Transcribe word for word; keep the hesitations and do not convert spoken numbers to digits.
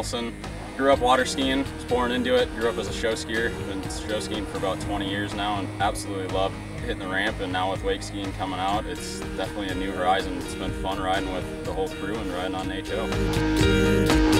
Olson. Grew up water skiing, was born into it, grew up as a show skier. Been show skiing for about twenty years now and absolutely love hitting the ramp, and now with wake skiing coming out, it's definitely a new horizon. It's been fun riding with the whole crew and riding on H O.